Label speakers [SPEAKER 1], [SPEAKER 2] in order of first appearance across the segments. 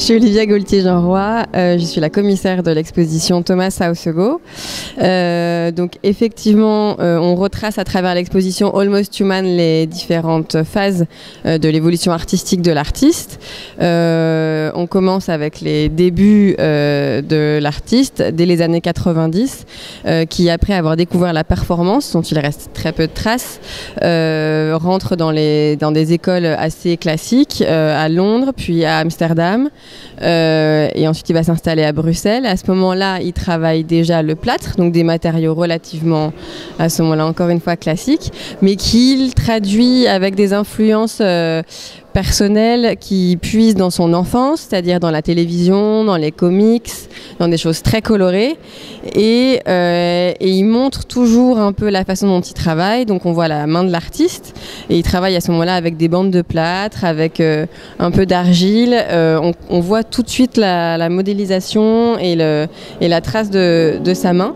[SPEAKER 1] Je suis Olivia Gaultier-Jeanroy, je suis la commissaire de l'exposition Thomas Saussego. Donc effectivement, on retrace à travers l'exposition Almost Human les différentes phases de l'évolution artistique de l'artiste. On commence avec les débuts de l'artiste dès les années 90, qui après avoir découvert la performance, dont il reste très peu de traces, rentre dans des écoles assez classiques à Londres, puis à Amsterdam. Et ensuite il va s'installer à Bruxelles. À ce moment-là, il travaille déjà le plâtre, donc des matériaux relativement, à ce moment-là encore une fois classiques, mais qu'il traduit avec des influences personnelles qui puisent dans son enfance, c'est-à-dire dans la télévision, dans les comics, dans des choses très colorées. Et il montre toujours un peu la façon dont il travaille. Donc on voit la main de l'artiste et il travaille à ce moment-là avec des bandes de plâtre, avec un peu d'argile. On voit tout de suite la modélisation et la trace de sa main.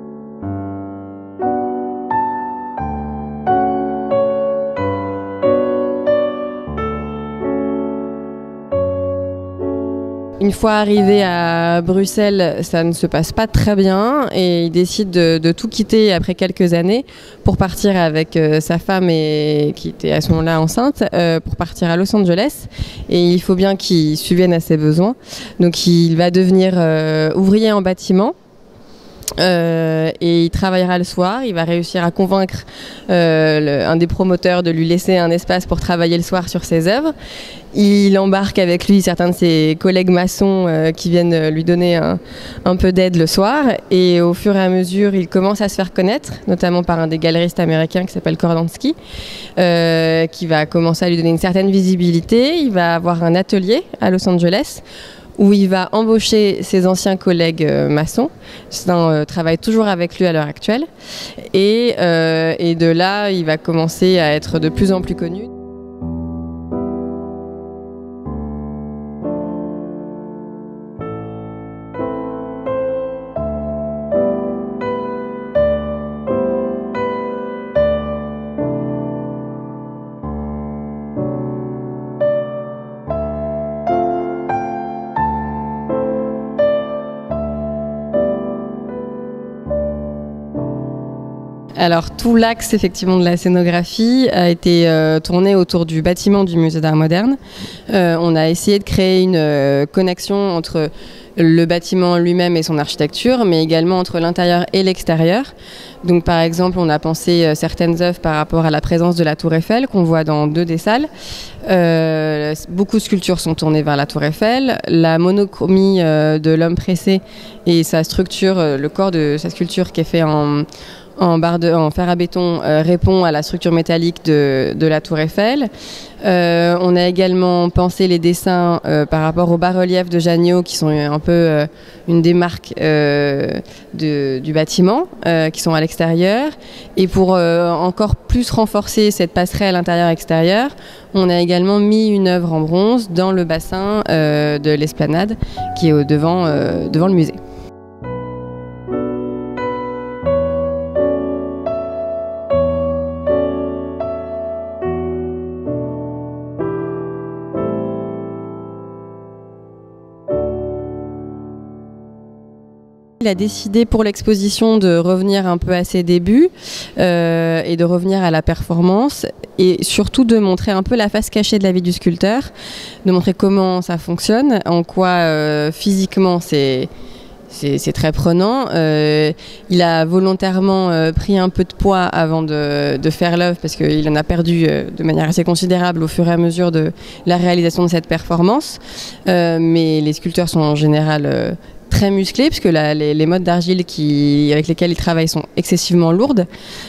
[SPEAKER 1] Une fois arrivé à Bruxelles, ça ne se passe pas très bien et il décide de tout quitter après quelques années pour partir avec sa femme qui était à ce moment-là enceinte, pour partir à Los Angeles. Et il faut bien qu'il subvienne à ses besoins. Donc il va devenir ouvrier en bâtiment. Et il travaillera le soir. Il va réussir à convaincre un des promoteurs de lui laisser un espace pour travailler le soir sur ses œuvres. Il embarque avec lui certains de ses collègues maçons qui viennent lui donner un peu d'aide le soir. Et au fur et à mesure, il commence à se faire connaître, notamment par un des galeristes américains qui s'appelle Kordansky, qui va commencer à lui donner une certaine visibilité. Il va avoir un atelier à Los Angeles où il va embaucher ses anciens collègues maçons. Certains travaillent toujours avec lui à l'heure actuelle. Et de là, il va commencer à être de plus en plus connu. Alors tout l'axe effectivement de la scénographie a été tourné autour du bâtiment du Musée d'Art Moderne. On a essayé de créer une connexion entre le bâtiment lui-même et son architecture, mais également entre l'intérieur et l'extérieur. Donc par exemple, on a pensé certaines œuvres par rapport à la présence de la Tour Eiffel qu'on voit dans 2 des salles. Beaucoup de sculptures sont tournées vers la Tour Eiffel. La monochromie de l'homme pressé et sa structure, le corps de sa sculpture qui est fait en fer à béton répond à la structure métallique de la Tour Eiffel. On a également pensé les dessins par rapport aux bas-reliefs de Janniot qui sont un peu une des marques du bâtiment, qui sont à l'extérieur. Et pour encore plus renforcer cette passerelle intérieure-extérieure, on a également mis une œuvre en bronze dans le bassin de l'Esplanade qui est devant le musée. Il a décidé pour l'exposition de revenir un peu à ses débuts et de revenir à la performance et surtout de montrer un peu la face cachée de la vie du sculpteur, de montrer comment ça fonctionne, en quoi physiquement c'est très prenant. Il a volontairement pris un peu de poids avant de faire l'œuvre parce qu'il en a perdu de manière assez considérable au fur et à mesure de la réalisation de cette performance. Mais les sculpteurs sont en général très musclés puisque les modes d'argile avec lesquels il travaille sont excessivement lourdes.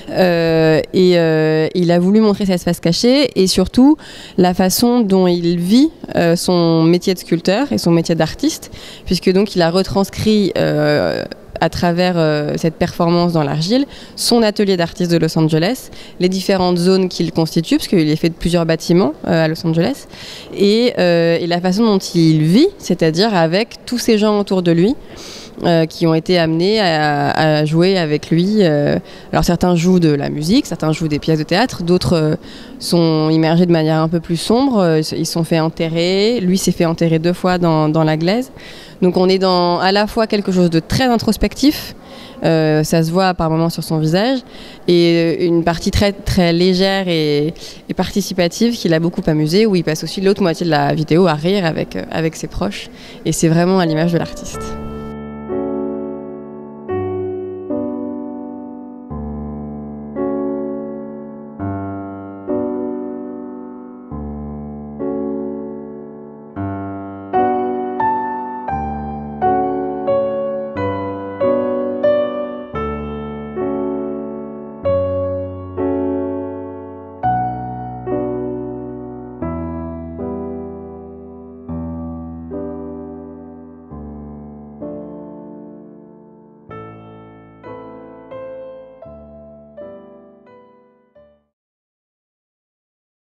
[SPEAKER 1] Il a voulu montrer cette face cachée et surtout la façon dont il vit son métier de sculpteur et son métier d'artiste, puisque donc il a retranscrit à travers cette performance dans l'argile, son atelier d'artiste de Los Angeles, les différentes zones qu'il constitue, parce qu'il est fait de plusieurs bâtiments à Los Angeles, et la façon dont il vit, c'est-à-dire avec tous ces gens autour de lui, qui ont été amenés à jouer avec lui. Alors certains jouent de la musique, certains jouent des pièces de théâtre, d'autres sont immergés de manière un peu plus sombre. Ils sont fait enterrer, lui s'est fait enterrer 2 fois dans la glaise. Donc on est dans à la fois quelque chose de très introspectif, ça se voit par moments sur son visage, et une partie très, très légère et participative qui l'a beaucoup amusé, où il passe aussi l'autre moitié de la vidéo à rire avec ses proches. Et c'est vraiment à l'image de l'artiste.